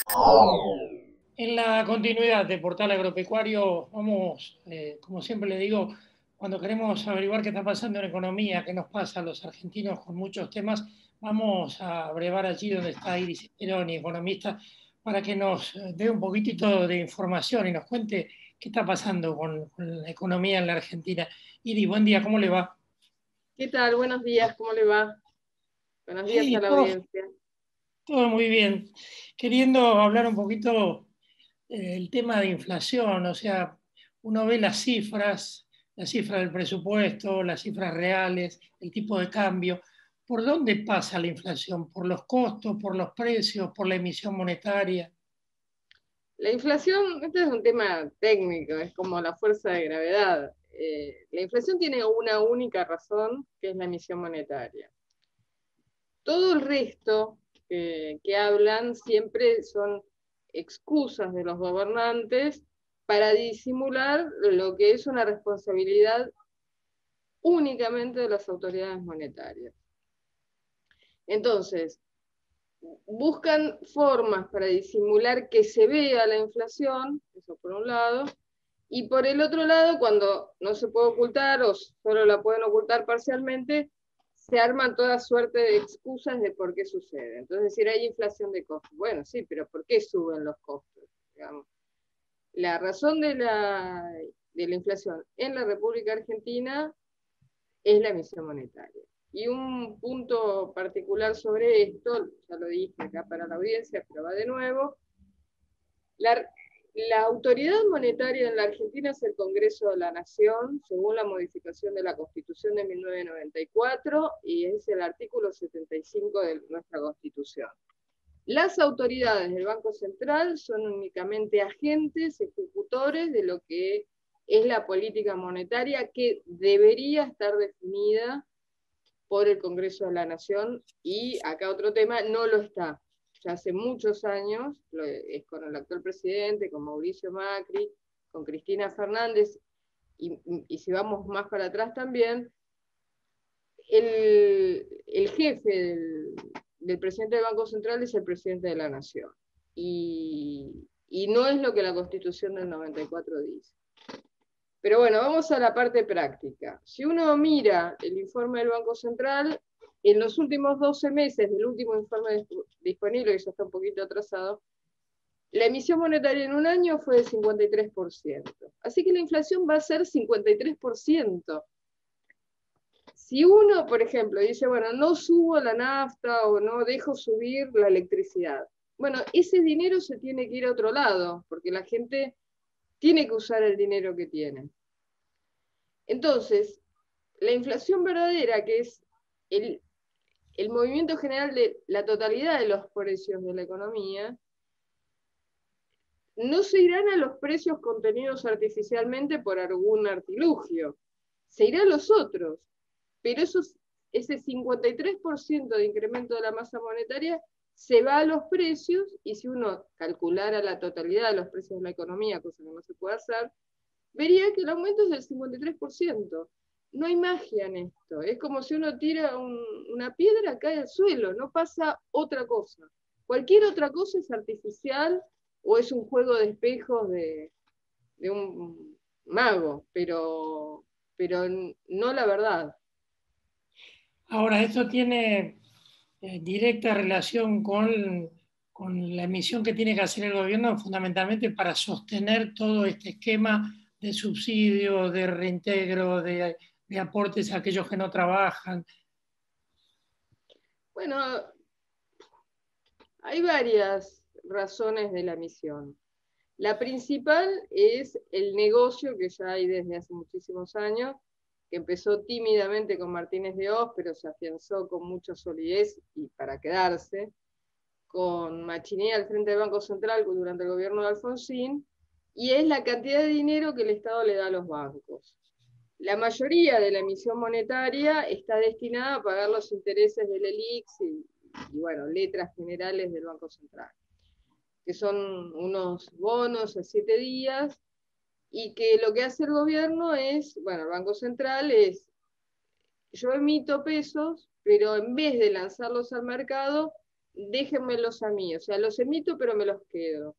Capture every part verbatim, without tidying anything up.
En la continuidad de Portal Agropecuario, vamos, eh, como siempre le digo, cuando queremos averiguar qué está pasando en economía, qué nos pasa a los argentinos con muchos temas, vamos a brevar allí donde está Iris Speroni, economista, para que nos eh, dé un poquitito de información y nos cuente qué está pasando con, con la economía en la Argentina. Iris, buen día, ¿cómo le va? ¿Qué tal? Buenos días, ¿cómo le va? Buenos días a Sí, la todo, audiencia. todo muy bien. Queriendo hablar un poquito eh, el tema de inflación, o sea, uno ve las cifras, la cifra del presupuesto, las cifras reales, el tipo de cambio. ¿Por dónde pasa la inflación? ¿Por los costos, por los precios, por la emisión monetaria? La inflación, este es un tema técnico, es como la fuerza de gravedad. Eh, la inflación tiene una única razón, que es la emisión monetaria. Todo el resto eh, que hablan siempre son excusas de los gobernantes para disimular lo que es una responsabilidad únicamente de las autoridades monetarias. Entonces, buscan formas para disimular que se vea la inflación, eso por un lado, y por el otro lado, cuando no se puede ocultar o solo la pueden ocultar parcialmente, se arman toda suerte de excusas de por qué sucede. Entonces, decir, hay inflación de costos. Bueno, sí, pero ¿por qué suben los costos? Digamos, la razón de la, de la inflación en la República Argentina es la emisión monetaria. Y un punto particular sobre esto, ya lo dije acá para la audiencia, pero va de nuevo, la, la autoridad monetaria en la Argentina es el Congreso de la Nación, según la modificación de la Constitución de mil novecientos noventa y cuatro, y es el artículo setenta y cinco de nuestra Constitución. Las autoridades del Banco Central son únicamente agentes ejecutores de lo que es la política monetaria que debería estar definida por el Congreso de la Nación, y acá otro tema, no lo está. Ya hace muchos años, lo es con el actual presidente, con Mauricio Macri, con Cristina Fernández, y, y si vamos más para atrás también, el, el jefe del, del presidente del Banco Central es el presidente de la Nación. Y, y no es lo que la Constitución del noventa y cuatro dice. Pero bueno, vamos a la parte práctica. Si uno mira el informe del Banco Central, en los últimos doce meses del último informe disponible, que ya está un poquito atrasado, la emisión monetaria en un año fue de cincuenta y tres por ciento. Así que la inflación va a ser cincuenta y tres por ciento. Si uno, por ejemplo, dice, bueno, no subo la nafta o no dejo subir la electricidad, bueno, ese dinero se tiene que ir a otro lado, porque la gente tiene que usar el dinero que tiene. Entonces, la inflación verdadera, que es el, el movimiento general de la totalidad de los precios de la economía, no se irán a los precios contenidos artificialmente por algún artilugio, se irá a los otros, pero esos, ese cincuenta y tres por ciento de incremento de la masa monetaria se va a los precios, y si uno calculara la totalidad de los precios de la economía, cosa que no se puede hacer, vería que el aumento es del cincuenta y tres por ciento. No hay magia en esto. Es como si uno tira un, una piedra, cae al suelo, no pasa otra cosa. Cualquier otra cosa es artificial o es un juego de espejos de, de un mago, pero, pero no la verdad. Ahora, esto tiene eh, directa relación con, con la emisión que tiene que hacer el gobierno fundamentalmente para sostener todo este esquema de subsidio, de reintegro, de, de aportes a aquellos que no trabajan. Bueno, hay varias razones de la emisión. La principal es el negocio que ya hay desde hace muchísimos años, que empezó tímidamente con Martínez de Oz, pero se afianzó con mucha solidez y para quedarse, con Machinea al frente del Banco Central durante el gobierno de Alfonsín, y es la cantidad de dinero que el Estado le da a los bancos. La mayoría de la emisión monetaria está destinada a pagar los intereses del ELIX y, y bueno, letras generales del Banco Central, que son unos bonos a siete días, y que lo que hace el gobierno es, bueno, el Banco Central es, yo emito pesos, pero en vez de lanzarlos al mercado, déjenmelos a mí, o sea, los emito pero me los quedo.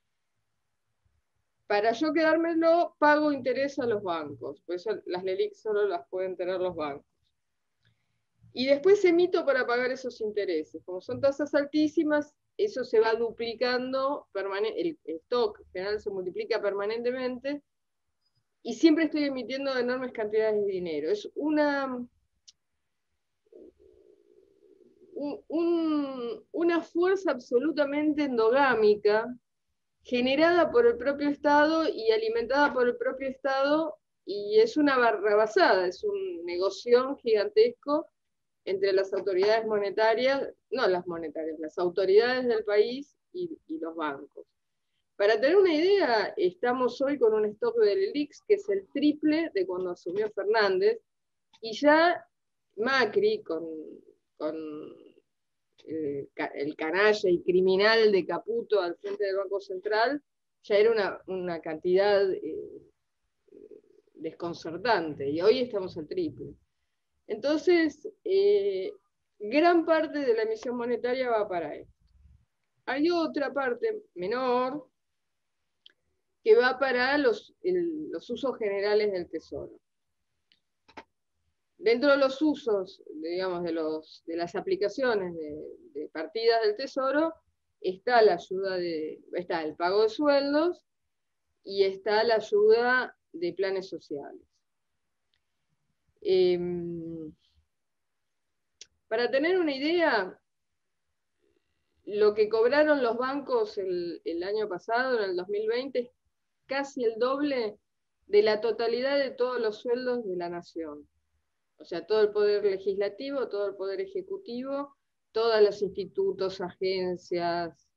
Para yo quedármelo, pago interés a los bancos, por eso las LELIQ solo las pueden tener los bancos. Y después emito para pagar esos intereses. Como son tasas altísimas, eso se va duplicando, el, el stock general se multiplica permanentemente, y siempre estoy emitiendo enormes cantidades de dinero. Es una, un, un, una fuerza absolutamente endogámica, generada por el propio Estado y alimentada por el propio Estado, y es una barrabasada, es un negocio gigantesco entre las autoridades monetarias, no las monetarias, las autoridades del país y, y los bancos. Para tener una idea, estamos hoy con un stock de LELIQs que es el triple de cuando asumió Fernández, y ya Macri, con, con el, el canalla y criminal de Caputo al frente del Banco Central, ya era una, una cantidad eh, desconcertante, y hoy estamos al triple. Entonces, eh, gran parte de la emisión monetaria va para esto. Hay otra parte menor que va para los, el, los usos generales del Tesoro. Dentro de los usos, digamos, de, los, de las aplicaciones de, de partidas del Tesoro, está la ayuda de, está el pago de sueldos y está la ayuda de planes sociales. Eh, para tener una idea, lo que cobraron los bancos el, el año pasado, en el dos mil veinte, es casi el doble de la totalidad de todos los sueldos de la nación. O sea, todo el poder legislativo, todo el poder ejecutivo, todos los institutos, agencias,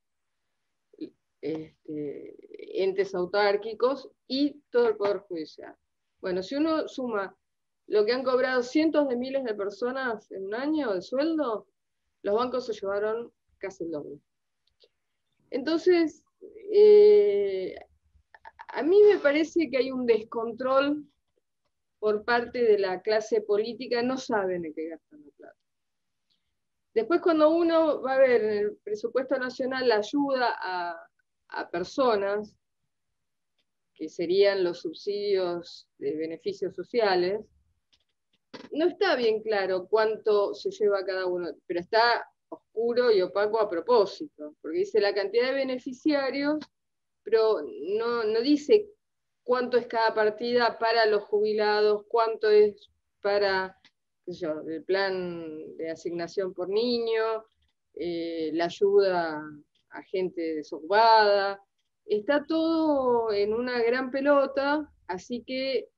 este, entes autárquicos y todo el poder judicial. Bueno, si uno suma lo que han cobrado cientos de miles de personas en un año de sueldo, los bancos se llevaron casi el doble. Entonces, eh, a mí me parece que hay un descontrol por parte de la clase política, no saben en qué gastan la plata. Después, cuando uno va a ver en el presupuesto nacional la ayuda a, a personas, que serían los subsidios de beneficios sociales, no está bien claro cuánto se lleva cada uno, pero está oscuro y opaco a propósito, porque dice la cantidad de beneficiarios, pero no, no dice cuánto es cada partida para los jubilados, cuánto es para, qué sé yo, el plan de asignación por niño, eh, la ayuda a gente desocupada. Está todo en una gran pelota, así que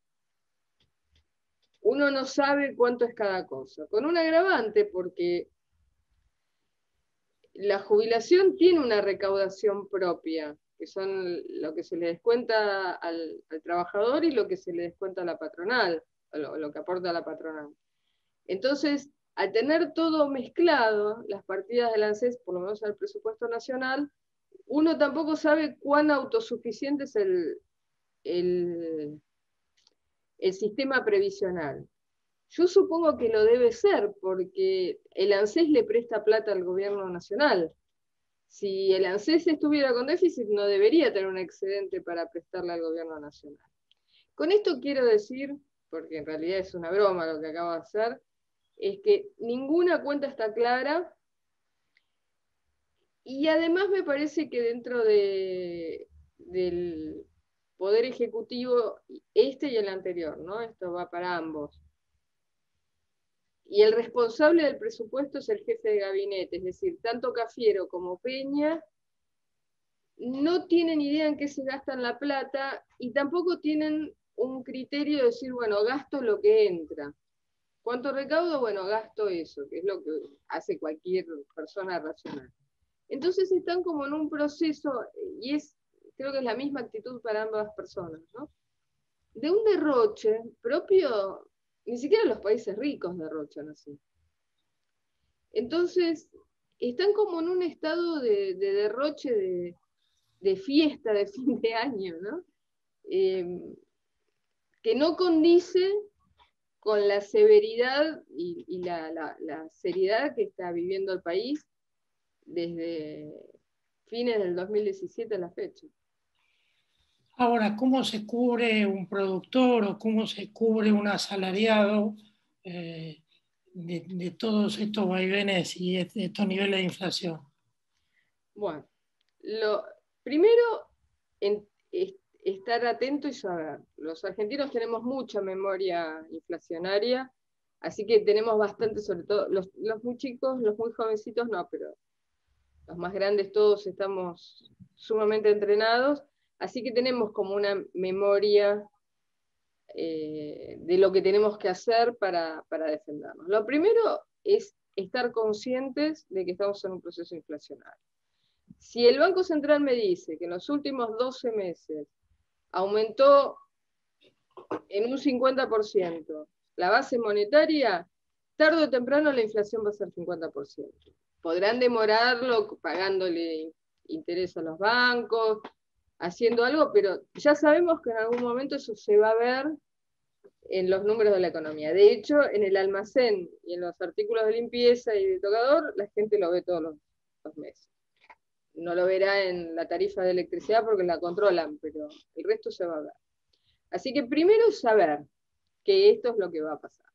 uno no sabe cuánto es cada cosa. Con un agravante, porque la jubilación tiene una recaudación propia, que son lo que se le descuenta al, al trabajador y lo que se le descuenta a la patronal, lo, lo que aporta a la patronal. Entonces, al tener todo mezclado, las partidas del ANSES, por lo menos en el presupuesto nacional, uno tampoco sabe cuán autosuficiente es el, el, el sistema previsional. Yo supongo que lo debe ser, porque el ANSES le presta plata al gobierno nacional. Si el ANSES estuviera con déficit, no debería tener un excedente para prestarle al gobierno nacional. Con esto quiero decir, porque en realidad es una broma lo que acabo de hacer, es que ninguna cuenta está clara, y además me parece que dentro de, del Poder Ejecutivo, este y el anterior, ¿no? Esto va para ambos, y el responsable del presupuesto es el jefe de gabinete, es decir, tanto Cafiero como Peña no tienen idea en qué se gastan la plata, y tampoco tienen un criterio de decir, bueno, gasto lo que entra. ¿Cuánto recaudo? Bueno, gasto eso, que es lo que hace cualquier persona racional. Entonces están como en un proceso, y es, creo que es la misma actitud para ambas personas, ¿no? De un derroche propio. Ni siquiera los países ricos derrochan así. Entonces, están como en un estado de, de derroche, de, de fiesta de fin de año, ¿no? Eh, que no condice con la severidad y, y la, la, la seriedad que está viviendo el país, desde fines del dos mil diecisiete a la fecha. Ahora, ¿cómo se cubre un productor o cómo se cubre un asalariado eh, de, de todos estos vaivenes y de estos niveles de inflación? Bueno, lo primero, en, es, estar atento y saber. Los argentinos tenemos mucha memoria inflacionaria, así que tenemos bastante, sobre todo los, los muy chicos, los muy jovencitos no, pero los más grandes todos estamos sumamente entrenados, así que tenemos como una memoria eh, de lo que tenemos que hacer para, para defendernos. Lo primero es estar conscientes de que estamos en un proceso inflacionario. Si el Banco Central me dice que en los últimos doce meses aumentó en un cincuenta por ciento la base monetaria, tarde o temprano la inflación va a ser cincuenta por ciento. Podrán demorarlo pagándole interés a los bancos, haciendo algo, pero ya sabemos que en algún momento eso se va a ver en los números de la economía. De hecho, en el almacén y en los artículos de limpieza y de tocador, la gente lo ve todos los, los meses. No lo verá en la tarifa de electricidad porque la controlan, pero el resto se va a ver. Así que primero saber que esto es lo que va a pasar.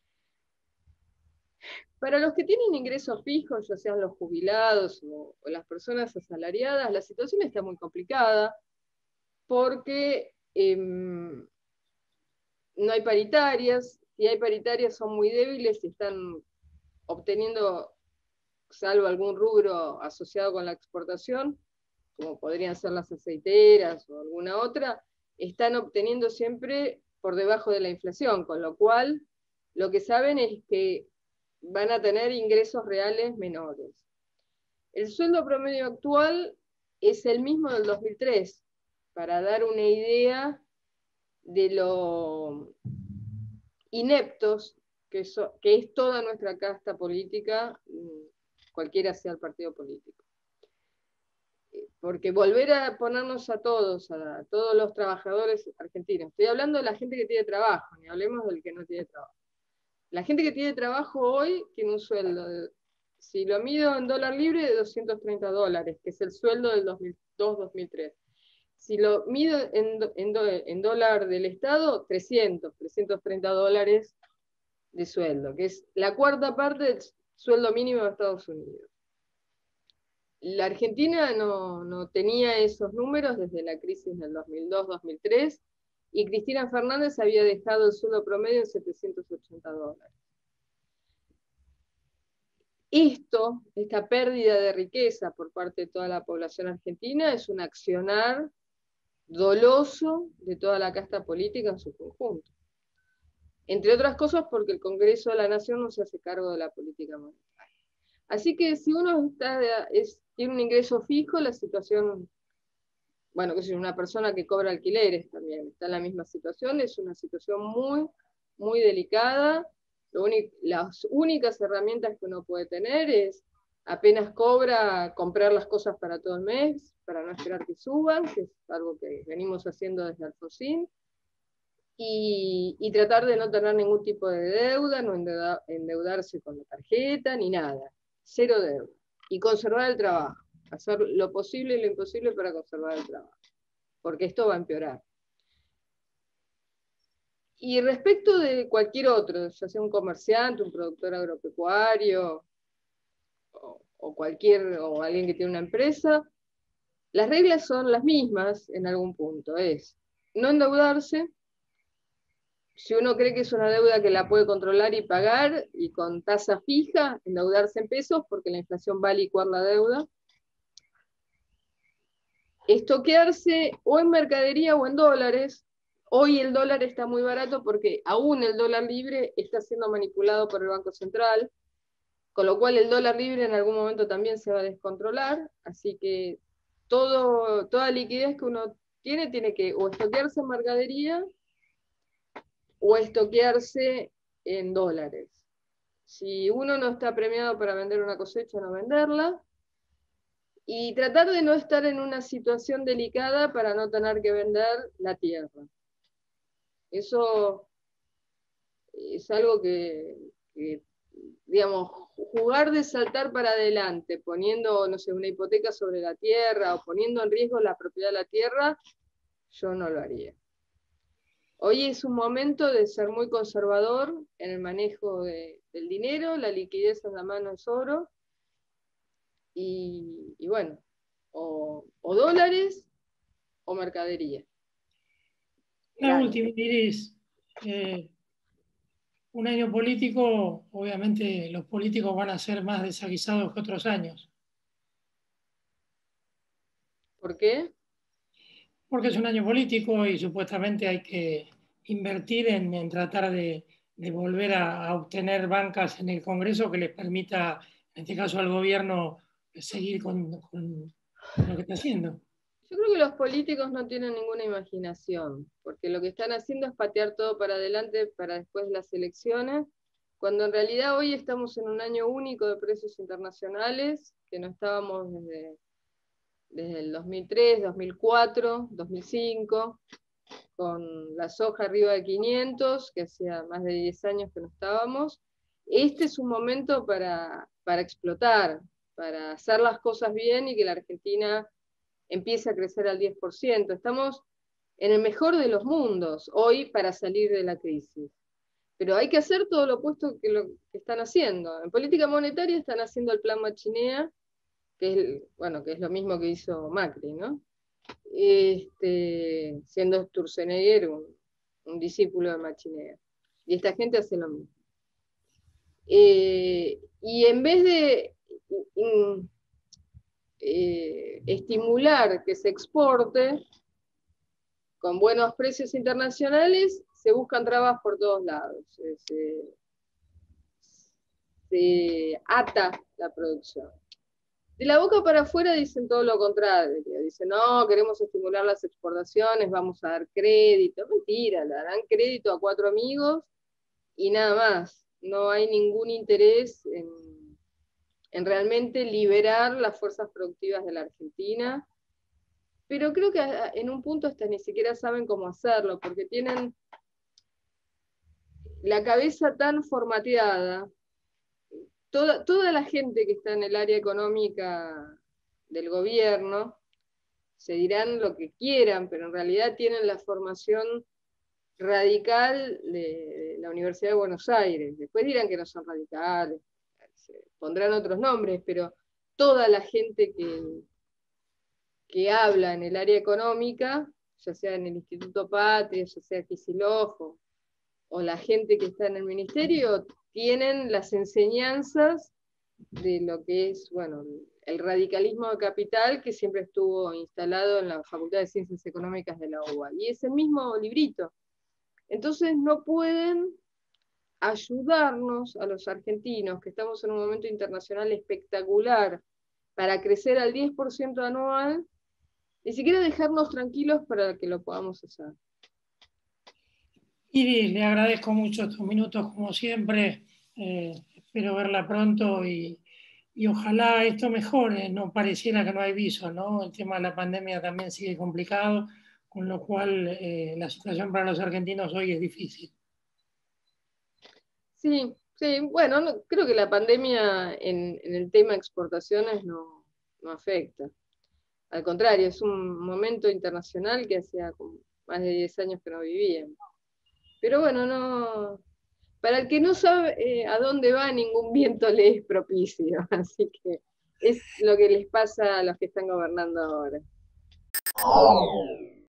Para los que tienen ingresos fijos, ya sean los jubilados o, o las personas asalariadas, la situación está muy complicada porque eh, no hay paritarias, si hay paritarias son muy débiles y están obteniendo, salvo algún rubro asociado con la exportación, como podrían ser las aceiteras o alguna otra, están obteniendo siempre por debajo de la inflación, con lo cual lo que saben es que van a tener ingresos reales menores. El sueldo promedio actual es el mismo del dos mil tres, para dar una idea de lo ineptos que, so, que es toda nuestra casta política, cualquiera sea el partido político. Porque volver a ponernos a todos, a todos los trabajadores argentinos, estoy hablando de la gente que tiene trabajo, ni hablemos del que no tiene trabajo. La gente que tiene trabajo hoy tiene un sueldo, de, si lo mido en dólar libre, de doscientos treinta dólares, que es el sueldo del dos mil dos dos mil tres. Si lo mido en, en, en dólar del Estado, trescientos, trescientos treinta dólares de sueldo, que es la cuarta parte del sueldo mínimo de Estados Unidos. La Argentina no, no tenía esos números desde la crisis del dos mil dos dos mil tres, y Cristina Fernández había dejado el sueldo promedio en setecientos ochenta dólares. Esto, esta pérdida de riqueza por parte de toda la población argentina, es un accionar doloso de toda la casta política en su conjunto. Entre otras cosas porque el Congreso de la Nación no se hace cargo de la política monetaria. Así que si uno está, es, tiene un ingreso fijo, la situación, bueno, que es una persona que cobra alquileres también, está en la misma situación, es una situación muy, muy delicada. Lo único, las únicas herramientas que uno puede tener es, apenas cobra, comprar las cosas para todo el mes, para no esperar que suban, que es algo que venimos haciendo desde Alfonsín, y, y tratar de no tener ningún tipo de deuda, no endeuda, endeudarse con la tarjeta, ni nada, cero deuda, y conservar el trabajo, hacer lo posible y lo imposible para conservar el trabajo, porque esto va a empeorar. Y respecto de cualquier otro, ya sea un comerciante, un productor agropecuario, o, o cualquier, o alguien que tiene una empresa, las reglas son las mismas en algún punto, es no endeudarse. Si uno cree que es una deuda que la puede controlar y pagar, y con tasa fija, endeudarse en pesos, porque la inflación va a licuar la deuda. Estoquearse o en mercadería o en dólares. Hoy el dólar está muy barato porque aún el dólar libre está siendo manipulado por el Banco Central, con lo cual el dólar libre en algún momento también se va a descontrolar, así que todo, toda liquidez que uno tiene, tiene que o estoquearse en mercadería o estoquearse en dólares. Si uno no está premiado para vender una cosecha, no venderla, y tratar de no estar en una situación delicada para no tener que vender la tierra. Eso es algo que, que digamos, jugar de saltar para adelante, poniendo, no sé, una hipoteca sobre la tierra o poniendo en riesgo la propiedad de la tierra, yo no lo haría. Hoy es un momento de ser muy conservador en el manejo de, del dinero, la liquidez en la mano es oro, y, y bueno, o, o dólares o mercadería. La última, Iris, eh, un año político, obviamente los políticos van a ser más desaguisados que otros años. ¿Por qué? Porque es un año político y supuestamente hay que invertir en, en tratar de, de volver a, a obtener bancas en el Congreso que les permita, en este caso al gobierno, seguir con, con, con lo que está haciendo. Yo creo que los políticos no tienen ninguna imaginación, porque lo que están haciendo es patear todo para adelante para después de las elecciones, cuando en realidad hoy estamos en un año único de precios internacionales, que no estábamos desde, desde el dos mil tres, dos mil cuatro, dos mil cinco, con la soja arriba de quinientos, que hacía más de diez años que no estábamos. Este es un momento para, para explotar, para hacer las cosas bien y que la Argentina empiece a crecer al diez por ciento. Estamos en el mejor de los mundos hoy para salir de la crisis. Pero hay que hacer todo lo opuesto que lo que están haciendo. En política monetaria están haciendo el plan Machinea, que es, bueno, que es lo mismo que hizo Macri, ¿no? Este, siendo Sturzenegger un, un discípulo de Machinea. Y esta gente hace lo mismo. Eh, y en vez de in, eh, estimular que se exporte con buenos precios internacionales, se buscan trabas por todos lados. Se, se ata la producción. De la boca para afuera dicen todo lo contrario. Dicen, no, queremos estimular las exportaciones, vamos a dar crédito. Mentira, le darán crédito a cuatro amigos y nada más. No hay ningún interés en, en realmente liberar las fuerzas productivas de la Argentina. Pero creo que en un punto hasta ni siquiera saben cómo hacerlo, porque tienen la cabeza tan formateada. Toda, toda la gente que está en el área económica del gobierno se dirán lo que quieran, pero en realidad tienen la formación radical de, de la Universidad de Buenos Aires. Después dirán que no son radicales, se pondrán otros nombres, pero toda la gente que, que habla en el área económica, ya sea en el Instituto Patria, ya sea Kicillof, o, o la gente que está en el ministerio, tienen las enseñanzas de lo que es, bueno, el radicalismo de capital que siempre estuvo instalado en la Facultad de Ciencias Económicas de la U B A. Y es el mismo librito. Entonces no pueden ayudarnos a los argentinos, que estamos en un momento internacional espectacular, para crecer al diez por ciento anual, ni siquiera dejarnos tranquilos para que lo podamos hacer. Iris, le agradezco mucho estos minutos, como siempre. Eh, espero verla pronto y, y ojalá esto mejore. No pareciera que no hay viso, ¿no? El tema de la pandemia también sigue complicado, con lo cual eh, la situación para los argentinos hoy es difícil. Sí, sí, bueno, no, creo que la pandemia en, en el tema exportaciones no, no afecta. Al contrario, es un momento internacional que hacía como más de diez años que no vivían. Pero bueno, no, para el que no sabe eh, a dónde va, ningún viento le es propicio. Así que es lo que les pasa a los que están gobernando ahora.